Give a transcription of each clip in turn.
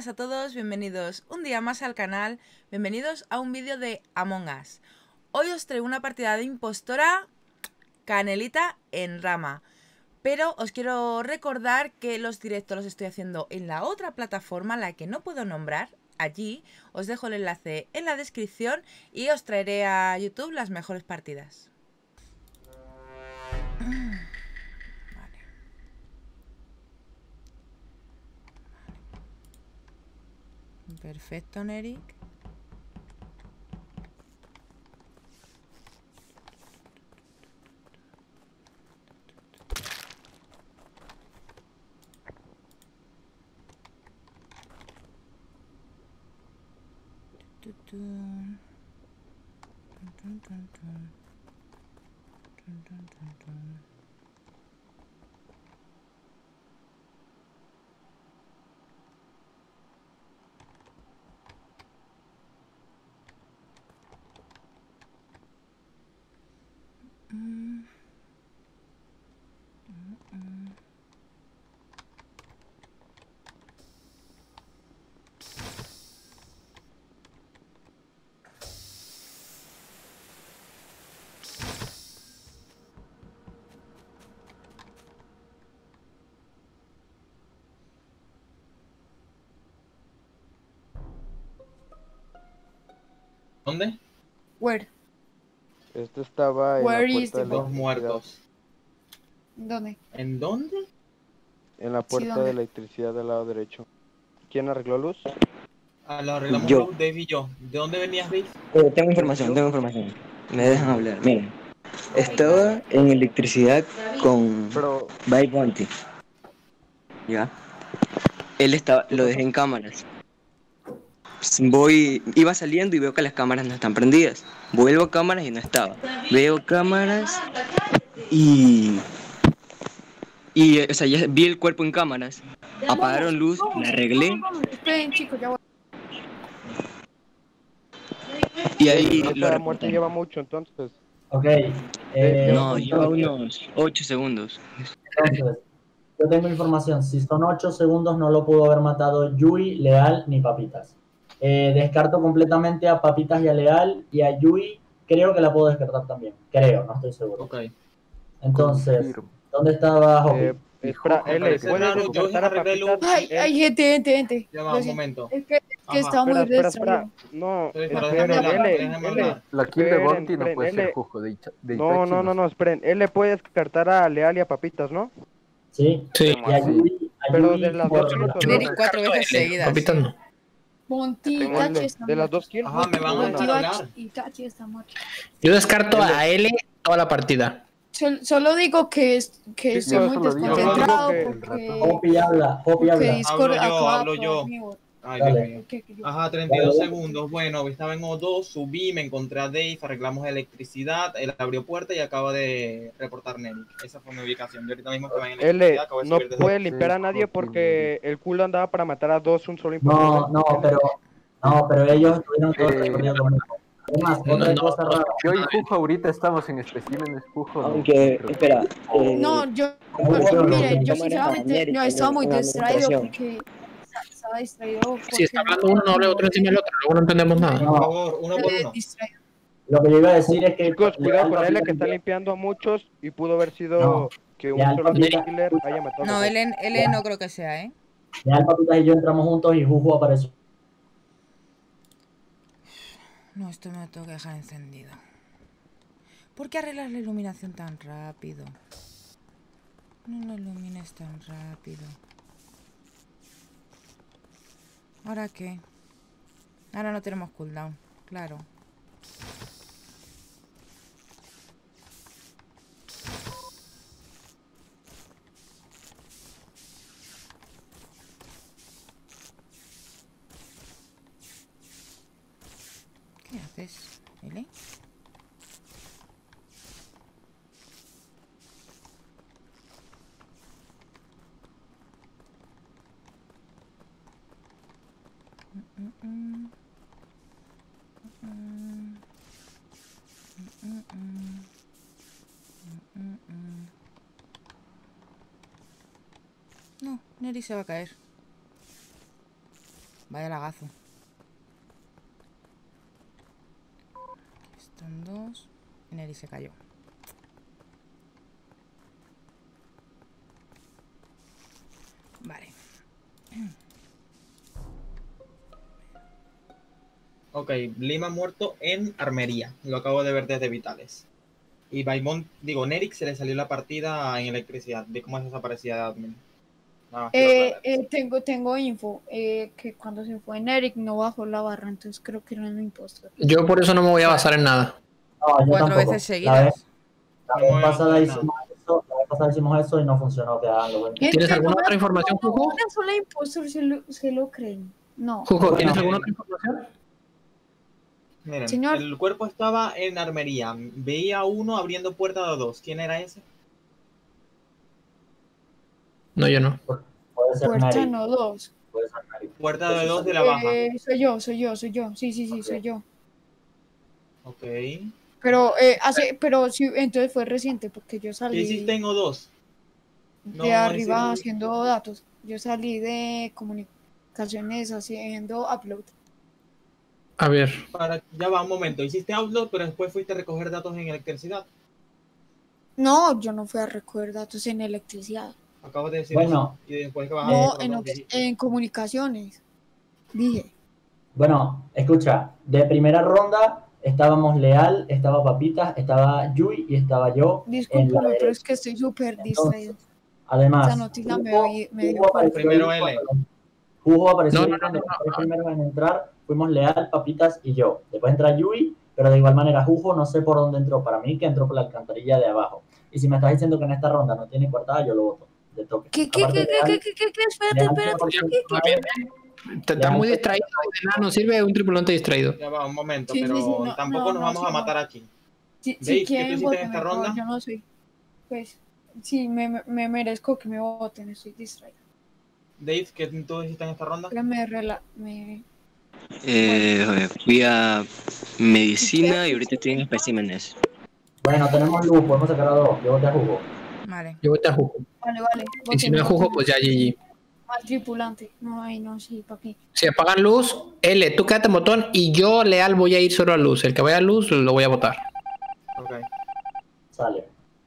buenas a todos, bienvenidos un día más al canal, bienvenidos a un vídeo de Among Us. Hoy os traigo una partida de impostora canelita en rama, pero os quiero recordar que los directos los estoy haciendo en la otra plataforma, la que no puedo nombrar. Allí os dejo el enlace en la descripción y os traeré a YouTube las mejores partidas. Perfecto, Nerik. ¿Dónde? Where? Esto estaba en la Where is puerta de the la bomb? Dos electricidad. muertos. ¿Dónde? ¿En dónde? En la puerta ¿dónde? de la electricidad del lado derecho. ¿Quién arregló luz? Ah, lo arreglamos Yo. Dave y yo. ¿De dónde venías, Dave? Tengo información. Me dejan hablar. Miren, estaba en electricidad con Pero, By Bounty. ¿Ya? Lo dejé en cámaras. Iba saliendo y veo que las cámaras no están prendidas. Vuelvo a cámaras y no estaba. Veo cámaras y o sea, ya vi el cuerpo en cámaras. Apagaron luz, la arreglé Esperen, chicos, ya voy. y ahí lo esa muerte reportaron. lleva mucho, entonces. Ok, lleva No, mucho. lleva unos 8 segundos. entonces, yo tengo información. Si son 8 segundos, no lo pudo haber matado Yui, Leal ni Papitas. Descarto completamente a Papitas y a Leal, y a Yui creo que la puedo descartar también. Creo, no estoy seguro. Ok. Entonces, Confirmo. ¿dónde estaba Hopi? Espera, Me L, parece ¿puedes raro, yo descartar a arreglé luz. Papitas? Ay, gente. Ya va, Lo un siento. momento. Es que Ajá. estaba muy Espera. distraído. No, Pero esperen, déjame hablar, L, déjame L. hablar. La kill de Esperen, Bounty no esperen, puede ser L. Jujo de No, esperen. L puede descartar a Leal y a Papitas, ¿no? Sí. Sí. Y a Yui, Pero de las dos kills o de Nerik una. 4 veces seguidas. Papitas ¿Sí? no. Monty, L, Tachi está de las muerto. dos kills. Ajá, me van a una. dejar hablar. Y Tachi está muerto. Yo descarto a L toda la partida. Solo digo que estoy yo muy eso lo digo. desconcentrado Yo digo porque Hopi habla, Hopi habla. Discord acaba Hablo yo. por mí. Ay, Dale. Dios mío. ¿Qué? Yo? Ajá, 32 Dale. segundos. Bueno, estaba en O2, subí, me encontré a Dave, arreglamos electricidad, él abrió puerta y acaba de reportar Nelly. Esa fue mi ubicación. Yo ahorita mismo estaba en L, electricidad, acabo de no subir desde puede O2. limpiar a nadie porque el culo andaba para matar a dos, un solo impostor. No, pero ellos tuvieron todo el recorrido conmigo. Además, otra No, cosa rara. Yo y Jujo ahorita estamos en especímenes, Jujo. Aunque, espera, No, mire, yo sinceramente no estaba muy distraído porque estaba distraído. Si está hablando uno, no habla otro encima del otro. Luego no entendemos nada. Por favor, uno por uno. Distraído. Lo que yo iba a decir es que... Chicos, cuidado con Leal, L que está Papitas, limpiando a muchos y pudo haber sido No. que un Leal, solo Papitas, killer haya matado a No, dos. L no creo que sea, ¿eh? Leal, Papitas y yo entramos juntos y Juju apareció. No, esto me lo tengo que dejar encendido. ¿Por qué arreglas la iluminación tan rápido? No lo ilumines tan rápido. ¿Ahora qué? Ahora no tenemos cooldown, claro. ¿Qué haces, L? No, Neri se va a caer. Vaya lagazo. Están dos. Neri se cayó. Vale. Ok, Lima muerto en armería. Lo acabo de ver desde Vitales. Y Baimon, digo, Nerik se le salió la partida en electricidad. Vi cómo desaparecía de admin. Nada más quiero aclarar. Tengo info que cuando se fue en Eric no bajó la barra, entonces creo que era un impostor. Yo por eso no me voy a basar en nada. No, yo 4 tampoco. veces seguidas. La No vez me pasada voy a hicimos eso y no funcionó. Quedaban los buenos. ¿Tienes alguna otra información, Jugo? Una sola impostor se lo creen. No. Jugo, ¿tienes Bueno. alguna otra información? Miren, Señor. el cuerpo estaba en armería. Veía uno abriendo puerta de 2. ¿Quién era ese? No, yo no. Puede ser Puerta Nerik. no 2. Puede ser Nerik. Puerta de 2 de la baja. Soy yo. Sí, Ok. soy yo. Ok. Pero sí, entonces fue reciente porque yo ¿Qué salí hiciste en O2? No, de arriba ese- haciendo datos. Yo salí de comunicaciones haciendo upload. A ver. Ya va un momento. Hiciste upload, pero después fuiste a recoger datos en electricidad. No, yo no fui a recoger datos en electricidad. Acabas de decir Bueno. eso. Y después que vas a No, recoger datos, dijiste. en comunicaciones. Dije. Bueno, escucha, de primera ronda estábamos Leal, estaba Papitas, estaba Yui y estaba yo. en la Discúlpame, pero derecha. es que estoy súper Entonces, distraído. Además, Esa noticia me dio Hugo apareció Primero ahí L. cuando- Hugo apareció No, ahí no, no, cuando no, los tres no. primeros en entrar fuimos Leal, Papitas y yo. Después entra Yui, pero de igual manera Hugo no sé por dónde entró. Para mí que entró por la alcantarilla de abajo. Y si me estás diciendo que en esta ronda no tiene coartada, yo lo voto de toque. ¿Qué? Aparte, Leal- Espérate, Leal espérate. 100%. Está muy distraído. De nada nos sirve un tripulante distraído. Ya va un momento, Sí, sí, pero sí, no, tampoco no, nos no, vamos sí, a no. matar aquí. Si Dave, ¿qué tú quieren hiciste en voten, esta por favor, ronda? yo no soy. Pues, sí, me merezco que me voten, estoy distraída. Dave, ¿qué tú hiciste en esta ronda? Fui a medicina y ahorita estoy en especímenes. Bueno, tenemos luz, podemos sacar a dos. Yo voté a Hugo. Vale. Yo voy a Jugo. Vale. Y si no es Jugo, pues ya GG. Mal tripulante. No, ahí no, sí, papi. Si apagan luz, L, tú quédate en botón y yo, Leal, voy a ir solo a luz. El que vaya a luz lo voy a votar. Ok. Sale.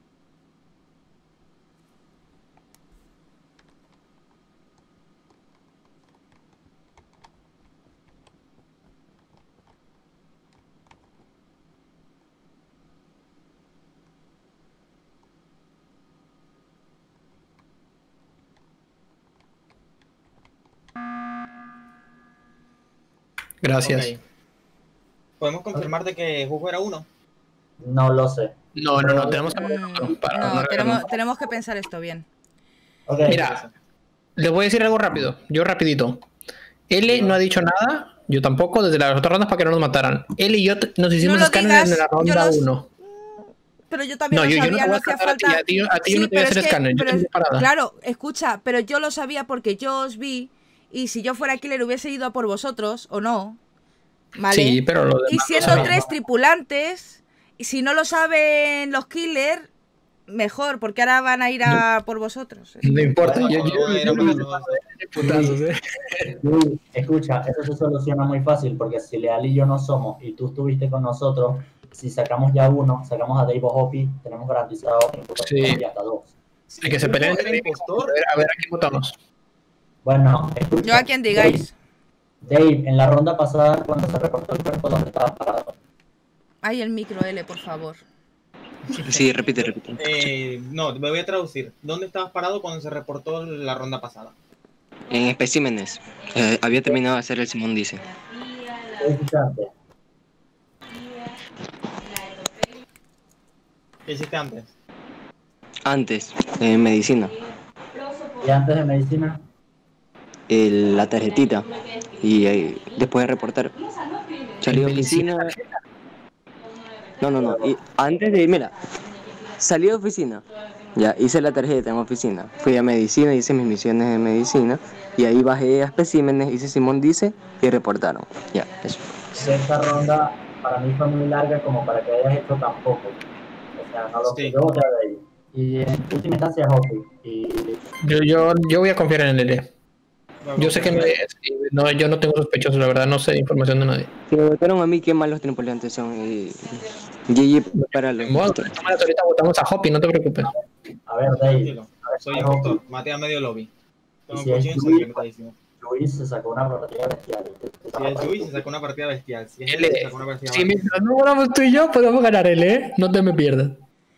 Gracias. Ok. ¿Podemos confirmar de que Hugo era uno? No lo sé. No, tenemos que... No, tenemos que pensar esto bien. Ok. Mira, les voy a decir algo rápido. Yo rapidito. L no ha dicho nada. Yo tampoco, desde las otras rondas para que no nos mataran. Él y yo nos hicimos No lo escáneres digas, en la yo ronda los- 1. Pero yo también No, lo yo no sabía, te voy no a hacía escanear a ti, falta. a ti yo no te voy a pero hacer es que- escáner, yo pero te es- voy a parar. Claro, escucha, pero yo lo sabía porque yo os vi y si yo fuera killer hubiese ido a por vosotros o no. ¿Vale? Sí, pero lo demás Y no siendo sabía. 3 tripulantes, y si no lo saben los killers, mejor, porque ahora van a ir a por vosotros. No importa, yo putazos, Luis, escucha, eso se soluciona muy fácil porque si Leal y yo no somos y tú estuviste con nosotros, si sacamos ya uno, sacamos a Dave o Hoppy, tenemos garantizado Sí. y hasta dos. Hay que se peleen Hugo era impostor. A ver, aquí votamos. Bueno, escucha, Yo a quien digáis. Dave, en la ronda pasada, cuando se reportó el cuerpo, ¿dónde estabas parado? Ay, el micro L, por favor. Sí, repite. No, me voy a traducir. ¿Dónde estabas parado cuando se reportó la ronda pasada? En especímenes. Había terminado de hacer el Simón dice. ¿Qué hiciste antes? ¿Qué hiciste antes? Antes, en medicina. ¿Y antes de medicina? La tarjetita. Y después de reportar. Salí de oficina. No. Y antes de, mira, salí de oficina. Ya, hice la tarjeta en oficina. Fui a medicina, hice mis misiones de medicina. Y ahí bajé a especímenes, hice Simón dice y reportaron. Ya, eso. Esta ronda para mí fue muy larga como para que hayas hecho tan poco. O sea, no lo sé. Sí. Yo voté a Dave. Y en última instancia Hoppy. Y Yo voy a confiar en L. Yo sé que no, yo no tengo sospechosos, la verdad, no sé información de nadie. Si me votaron a mí, qué malos tripulantes son. GG para los. Bueno, ahorita votamos a Hoppy, no te preocupes. A ver, Dave. Tranquilo. Soy impostor. Maté a medio lobby. Tengo Si es cuchillo Yui, secretadísimo. Luis se sacó una partida bestial. Si es Yui, se sacó una partida bestial. Si es él, se sacó una partida Si bestial. mientras no ganamos tú y yo, podemos ganar él, ¿eh? No te me pierdas.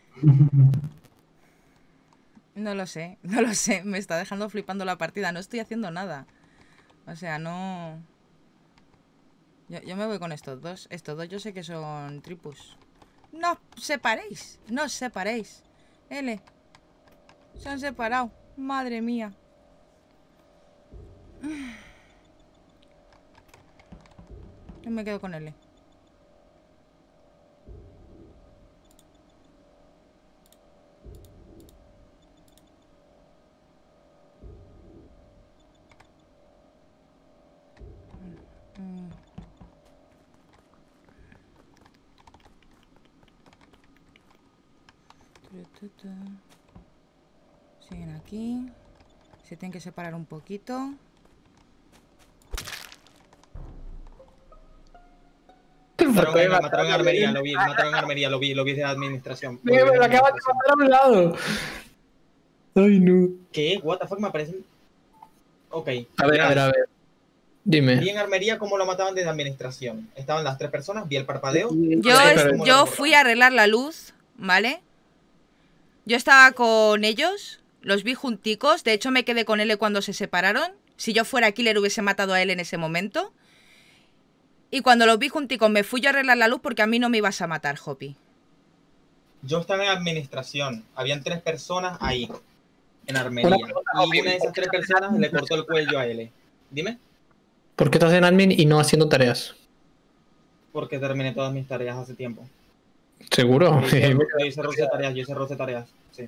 No lo sé, no lo sé. Me está dejando flipando la partida. No estoy haciendo nada. O sea, no... Yo me voy con estos dos. Estos dos yo sé que son tripus. No os separéis. No os separéis. L. Se han separado. Madre mía. Yo me quedo con L. Siguen aquí. Se tienen que separar un poquito. Mataron en armería, lo vi. Mataron en armería, lo vi de administración. Me lo acabas de matar a un lado. Ay, no. ¿Qué? What the fuck, me aparecen. Ok. A ver. Dime. Vi en armería cómo lo mataban desde administración. Estaban las 3 personas, vi el parpadeo. Yo fui a arreglar la luz, ¿vale? Yo estaba con ellos, los vi junticos. De hecho, me quedé con él cuando se separaron. Si yo fuera killer, hubiese matado a él en ese momento. Y cuando los vi junticos, me fui yo a arreglar la luz porque a mí no me ibas a matar, Hoppy. Yo estaba en administración. Habían 3 personas ahí, en armería. Y una de esas 3 personas le cortó el cuello a él. Dime. ¿Por qué estás en admin y no haciendo tareas? Porque terminé todas mis tareas hace tiempo. ¿Seguro? Yo hice roce tareas, sí.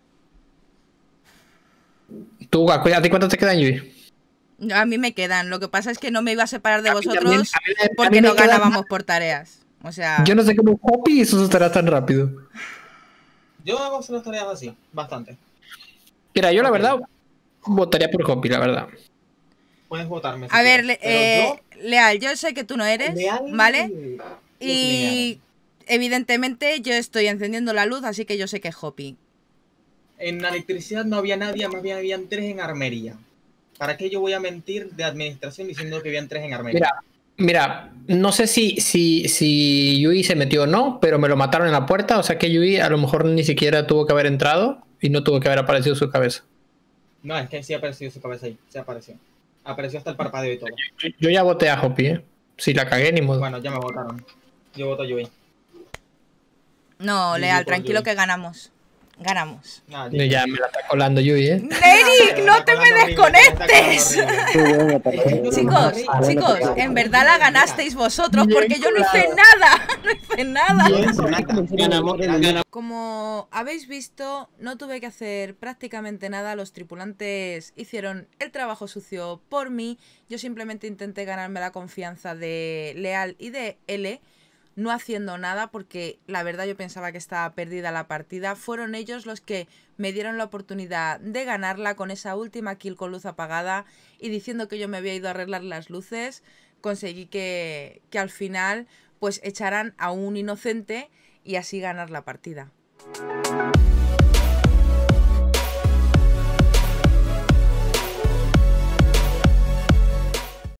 ¿Tú, a ti cuánto te quedan, Yui? A mí me quedan. Lo que pasa es que no me iba a separar de vosotros a mí porque me no quedan ganábamos por tareas. O sea... Yo no sé cómo Hoppy hizo sus tareas tan rápido. Yo hago las tareas así, bastante. Mira, yo la verdad votaría por Hoppy, la verdad. Puedes votarme. A ver, Leal, yo sé que tú no eres, ¿vale? Y evidentemente yo estoy encendiendo la luz, así que yo sé que es Hoppy. En la electricidad no había nadie, más bien habían 3 en armería. ¿Para qué yo voy a mentir de administración diciendo que habían 3 en armería? Mira, no sé si Yui se metió o no, pero me lo mataron en la puerta, o sea que Yui a lo mejor ni siquiera tuvo que haber entrado y no tuvo que haber aparecido su cabeza. No, es que sí apareció su cabeza ahí, sí apareció. Apareció hasta el parpadeo y todo. Yo ya voté a Hoppy, ¿eh? Si la cagué, ni modo. Bueno, ya me votaron. Yo voto a Yui. No, Leal, tranquilo que ganamos. Ganamos. Ya me la está colando Yui, ¿eh? ¡Eric, no te me desconectes! Chicos, en verdad la ganasteis vosotros porque yo no hice nada. No hice nada. Como habéis visto, no tuve que hacer prácticamente nada. Los tripulantes hicieron el trabajo sucio por mí. Yo simplemente intenté ganarme la confianza de Leal y de L, no haciendo nada porque la verdad yo pensaba que estaba perdida la partida. Fueron ellos los que me dieron la oportunidad de ganarla con esa última kill con luz apagada y diciendo que yo me había ido a arreglar las luces. Conseguí que al final pues echaran a un inocente y así ganar la partida.